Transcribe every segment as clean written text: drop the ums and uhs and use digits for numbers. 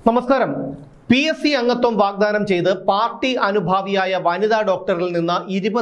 നമസ്കാരം. PSC അംഗത്വം വാഗ്ദാനം ചെയ്ത് പാർട്ടി അനുഭാവിയായ വനിതാ ഡോക്ടറിൽ നിന്ന്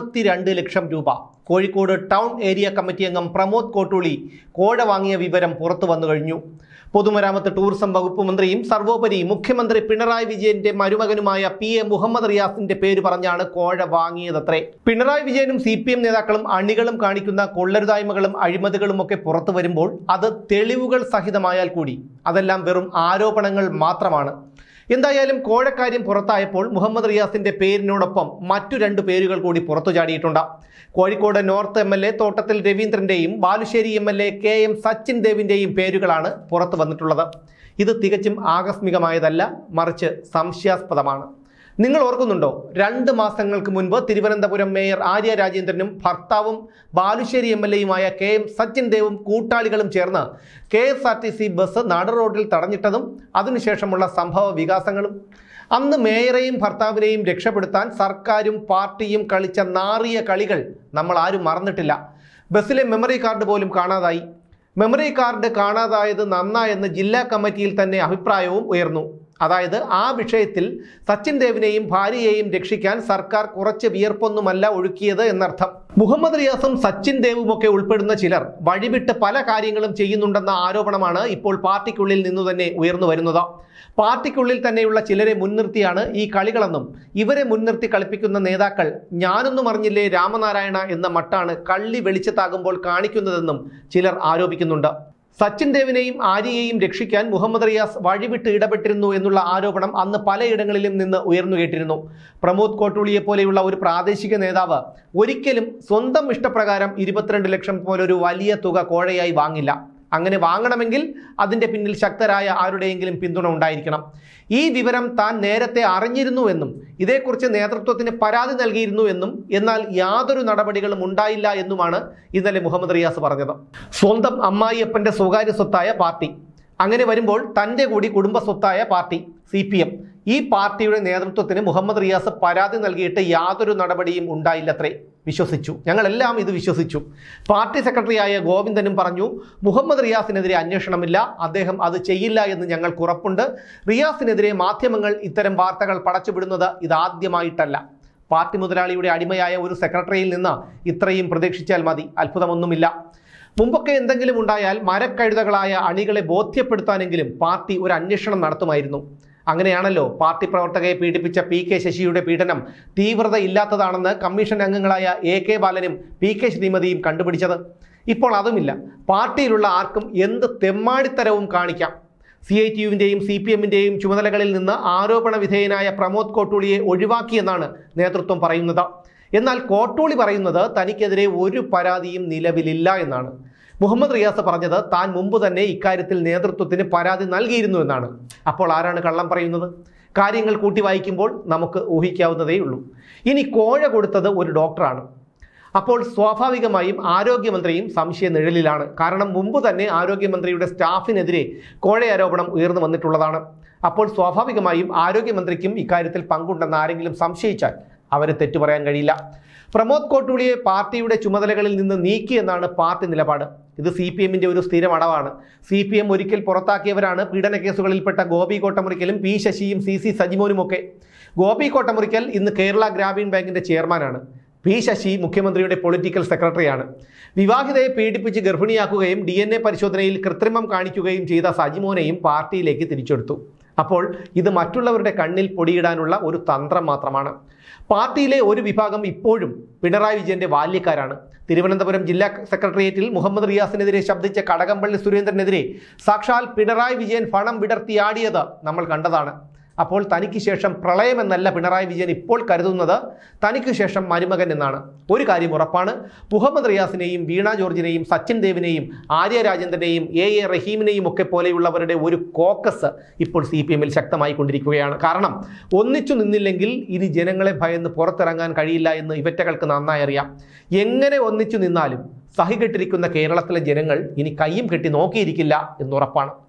22 ലക്ഷം രൂപ കോഴിക്കോട് ടൗൺ ഏരിയ കമ്മിറ്റി അംഗം പ്രമോദ് കോട്ടൂളി കോഴ വാങ്ങിയ വിവരം പുറത്തു വന്നു കഴിഞ്ഞു. പൊതുമരാമത്ത് ടൂറിസം വകുപ്പ് മന്ത്രിയും സർവോപരി മുഖ്യമന്ത്രി പിണറായി വിജയന്റെ മരുമകനുമായ PA മുഹമ്മദ് റിയാസിന്റെ പേര് പറഞ്ഞാണ് കോഴ വാങ്ങിയതത്രേ. പിണറായി വിജയനും CPM നേതാക്കളും അണികളും കാണിക്കുന്ന കൊള്ളരുതായ്മകളും അഴിമതികളും ഒക്കെ പുറത്തു വരുമ്പോൾ അത് തെളിവുകൾ സഹിതമായാൽ കൂടി അതെല്ലാം വെറും ആരോപണങ്ങൾ മാത്രമാണ്. എന്തായാലും കോഴക്കാര്യം പുറത്തായപ്പോൾ മുഹമ്മദ് റിയാസിന്റെ പേരിനോടൊപ്പം മറ്റു 2 പേരുകൾ കൂടി പുറത്തു ചാടിയിട്ടുണ്ട്. കോഴിക്കോട് നോർത്ത് MLA തോട്ടത്തിൽ രവീന്ദ്രന്റെയും ബാലുശ്ശേരി MLA KM സച്ചിൻ ദേവിന്റെയും പേരുകളാണ് പുറത്തു വന്നിട്ടുള്ളത്. ഇത് തികച്ചും ആകസ്മികമായതല്ല, മറിച്ച് സംശയാസ്പദമാണ്. നിങ്ങൾ ഓർക്കുന്നുണ്ടോ, 2 മാസങ്ങൾക്ക് മുൻപ് തിരുവനന്തപുരം മേയർ ആര്യ രാജേന്ദ്രനും ഭർത്താവും ബാലുശ്ശേരി MLAയുമായ KM സച്ചിൻ ദേവും കൂട്ടാളികളും ചേർന്ന് KSRTC ബസ് നട റോഡിൽ തടഞ്ഞിട്ടതും അതിനുശേഷമുള്ള സംഭവ വികാസങ്ങളും? അന്ന് മേയറെയും ഭർത്താവിനെയും രക്ഷപ്പെടുത്താൻ സർക്കാരും പാർട്ടിയും കളിച്ച നാറിയ കളികൾ നമ്മൾ ആരും മറന്നിട്ടില്ല. ബസ്സിലെ മെമ്മറി കാർഡ് പോലും കാണാതായി. മെമ്മറി കാർഡ് കാണാതായത് നന്നായെന്ന് ജില്ലാ കമ്മിറ്റിയിൽ തന്നെ അഭിപ്രായവും ഉയർന്നു. അതായത് ആ വിഷയത്തിൽ സച്ചിൻ ദേവിനെയും ഭാര്യയെയും രക്ഷിക്കാൻ സർക്കാർ കുറച്ച് വിയർപ്പൊന്നുമല്ല ഒഴുക്കിയത് എന്നർത്ഥം. മുഹമ്മദ് റിയാസും സച്ചിൻ ദേവുമൊക്കെ ഉൾപ്പെടുന്ന ചിലർ വഴിവിട്ട് പല കാര്യങ്ങളും ചെയ്യുന്നുണ്ടെന്ന ആരോപണമാണ് ഇപ്പോൾ പാർട്ടിക്കുള്ളിൽ നിന്നു തന്നെ ഉയർന്നു വരുന്നത്. പാർട്ടിക്കുള്ളിൽ തന്നെയുള്ള ചിലരെ മുൻനിർത്തിയാണ് ഈ കളികളെന്നും ഇവരെ മുൻനിർത്തി കളിപ്പിക്കുന്ന നേതാക്കൾ ഞാനൊന്നും അറിഞ്ഞില്ലേ രാമനാരായണ എന്ന മട്ടാണ് കള്ളി വെളിച്ചത്താകുമ്പോൾ കാണിക്കുന്നതെന്നും ചിലർ ആരോപിക്കുന്നുണ്ട്. സച്ചിൻ ദേവിനെയും ആര്യയെയും രക്ഷിക്കാൻ മുഹമ്മദ് റിയാസ് വഴിവിട്ട് ഇടപെട്ടിരുന്നു എന്നുള്ള ആരോപണം അന്ന് പലയിടങ്ങളിലും നിന്ന് ഉയർന്നു കേട്ടിരുന്നു. പ്രമോദ് കോട്ടൂളിയെ പോലെയുള്ള ഒരു പ്രാദേശിക നേതാവ് ഒരിക്കലും സ്വന്തം ഇഷ്ടപ്രകാരം 22 ലക്ഷം പോലൊരു വലിയ തുക കോഴയായി വാങ്ങില്ല. അങ്ങനെ വാങ്ങണമെങ്കിൽ അതിൻ്റെ പിന്നിൽ ശക്തരായ ആരുടെയെങ്കിലും പിന്തുണ ഉണ്ടായിരിക്കണം. ഈ വിവരം താൻ നേരത്തെ അറിഞ്ഞിരുന്നുവെന്നും ഇതേക്കുറിച്ച് നേതൃത്വത്തിന് പരാതി നൽകിയിരുന്നു എന്നും എന്നാൽ യാതൊരു നടപടികളും ഉണ്ടായില്ല എന്നുമാണ് ഇന്നലെ മുഹമ്മദ് റിയാസ് പറഞ്ഞത്. സ്വന്തം അമ്മായിയപ്പൻ്റെ സ്വകാര്യ സ്വത്തായ പാർട്ടി, അങ്ങനെ വരുമ്പോൾ തൻ്റെ കൂടി കുടുംബ സ്വത്തായ പാർട്ടി CPM, ഈ പാർട്ടിയുടെ നേതൃത്വത്തിന് മുഹമ്മദ് റിയാസ് പരാതി നൽകിയിട്ട് യാതൊരു നടപടിയും ഉണ്ടായില്ലത്രേ. വിശ്വസിച്ചു, ഞങ്ങളെല്ലാം ഇത് വിശ്വസിച്ചു. പാർട്ടി സെക്രട്ടറിയായ ഗോവിന്ദനും പറഞ്ഞു, മുഹമ്മദ് റിയാസിനെതിരെ അന്വേഷണമില്ല, അദ്ദേഹം അത് ചെയ്യില്ല എന്ന് ഞങ്ങൾക്ക് ഉറപ്പുണ്ട്. റിയാസിനെതിരെ മാധ്യമങ്ങൾ ഇത്തരം വാർത്തകൾ പടച്ചുവിടുന്നത് ഇതാദ്യമായിട്ടല്ല. പാർട്ടി മുതലാളിയുടെ അടിമയായ ഒരു സെക്രട്ടറിയിൽ നിന്ന് ഇത്രയും പ്രതീക്ഷിച്ചാൽ മതി, അത്ഭുതമൊന്നുമില്ല. മുമ്പൊക്കെ എന്തെങ്കിലും ഉണ്ടായാൽ മരക്കഴുതകളായ അണികളെ ബോധ്യപ്പെടുത്താനെങ്കിലും പാർട്ടി ഒരു അന്വേഷണം നടത്തുമായിരുന്നു. അങ്ങനെയാണല്ലോ പാർട്ടി പ്രവർത്തകയെ പീഡിപ്പിച്ച PK ശശിയുടെ പീഡനം തീവ്രതയില്ലാത്തതാണെന്ന് കമ്മീഷൻ അംഗങ്ങളായ AK ബാലനും PK ശ്രീമതിയും കണ്ടുപിടിച്ചത്. ഇപ്പോൾ അതുമില്ല. പാർട്ടിയിലുള്ള ആർക്കും എന്ത് തെമ്മാടിത്തരവും കാണിക്കാം. CITUവിൻ്റെയും CPMൻ്റെയും ചുമതലകളിൽ നിന്ന് ആരോപണ വിധേയനായ പ്രമോദ് കോട്ടൂളിയെ ഒഴിവാക്കിയെന്നാണ് നേതൃത്വം പറയുന്നത്. എന്നാൽ കോട്ടൂളി പറയുന്നത് തനിക്കെതിരെ ഒരു പരാതിയും നിലവിലില്ല എന്നാണ്. മുഹമ്മദ് റിയാസ് പറഞ്ഞത് താൻ മുമ്പ് തന്നെ ഇക്കാര്യത്തിൽ നേതൃത്വത്തിന് പരാതി നൽകിയിരുന്നു എന്നാണ്. അപ്പോൾ ആരാണ് കള്ളം പറയുന്നത്? കാര്യങ്ങൾ കൂട്ടി വായിക്കുമ്പോൾ നമുക്ക് ഊഹിക്കാവുന്നതേ ഉള്ളൂ. ഇനി കോഴ കൊടുത്തത് ഒരു ഡോക്ടറാണ്. അപ്പോൾ സ്വാഭാവികമായും ആരോഗ്യമന്ത്രിയും സംശയ നിഴലിലാണ്. കാരണം മുമ്പ് തന്നെ ആരോഗ്യമന്ത്രിയുടെ സ്റ്റാഫിനെതിരെ കോഴയാരോപണം ഉയർന്നു വന്നിട്ടുള്ളതാണ്. അപ്പോൾ സ്വാഭാവികമായും ആരോഗ്യമന്ത്രിക്കും ഇക്കാര്യത്തിൽ പങ്കുണ്ടെന്ന് ആരെങ്കിലും സംശയിച്ചാൽ അവരെ തെറ്റു പറയാൻ കഴിയില്ല. പ്രമോദ് കോട്ടൂളിയെ പാർട്ടിയുടെ ചുമതലകളിൽ നിന്ന് നീക്കിയെന്നാണ് പാർട്ടി നിലപാട്. ഇത് CPMൻ്റെ ഒരു സ്ഥിരം അടവാണ്. CPM ഒരിക്കൽ പുറത്താക്കിയവരാണ് പീഡന കേസുകളിൽപ്പെട്ട ഗോപി കോട്ടമുറിക്കലും P ശശിയും CC സജിമോനുമൊക്കെ. ഗോപി കോട്ടമുറിക്കൽ ഇന്ന് കേരള ഗ്രാമീൺ ബാങ്കിൻ്റെ ചെയർമാനാണ്. P ശശി മുഖ്യമന്ത്രിയുടെ പൊളിറ്റിക്കൽ സെക്രട്ടറിയാണ്. വിവാഹിതയെ പീഡിപ്പിച്ച് ഗർഭിണിയാക്കുകയും DNA പരിശോധനയിൽ കൃത്രിമം കാണിക്കുകയും ചെയ്ത സജിമോനെയും പാർട്ടിയിലേക്ക് തിരിച്ചെടുത്തു. അപ്പോൾ ഇത് മറ്റുള്ളവരുടെ കണ്ണിൽ പൊടിയിടാനുള്ള ഒരു തന്ത്രം മാത്രമാണ്. പാർട്ടിയിലെ ഒരു വിഭാഗം ഇപ്പോഴും പിണറായി വിജയന്റെ ബാല്യക്കാരാണ്. തിരുവനന്തപുരം ജില്ലാ സെക്രട്ടേറിയറ്റിൽ മുഹമ്മദ് റിയാസിനെതിരെ ശബ്ദിച്ച കടകംപള്ളി സുരേന്ദ്രനെതിരെ സാക്ഷാൽ പിണറായി വിജയൻ പണം വിടർത്തിയാടിയത് നമ്മൾ കണ്ടതാണ്. അപ്പോൾ തനിക്ക് ശേഷം പ്രളയമെന്നല്ല പിണറായി വിജയൻ ഇപ്പോൾ കരുതുന്നത്, തനിക്ക് ശേഷം മരുമകൻ എന്നാണ്. ഒരു കാര്യം ഉറപ്പാണ്, മുഹമ്മദ് റിയാസിനെയും വീണ ജോർജിനെയും സച്ചിൻ ദേവിനെയും ആര്യ രാജേന്ദ്രനെയും AA റഹീമിനെയും ഒക്കെ പോലെയുള്ളവരുടെ ഒരു കോക്കസ് ഇപ്പോൾ CPMൽ ശക്തമായി കൊണ്ടിരിക്കുകയാണ്. കാരണം ഒന്നിച്ചു നിന്നില്ലെങ്കിൽ ഇനി ജനങ്ങളെ ഭയന്ന് പുറത്തിറങ്ങാൻ കഴിയില്ല എന്ന് ഇവറ്റകൾക്ക് നന്നായി അറിയാം. എങ്ങനെ ഒന്നിച്ചു നിന്നാലും സഹികെട്ടിരിക്കുന്ന കേരളത്തിലെ ജനങ്ങൾ ഇനി കയ്യും കെട്ടി നോക്കിയിരിക്കില്ല എന്നുറപ്പാണ്.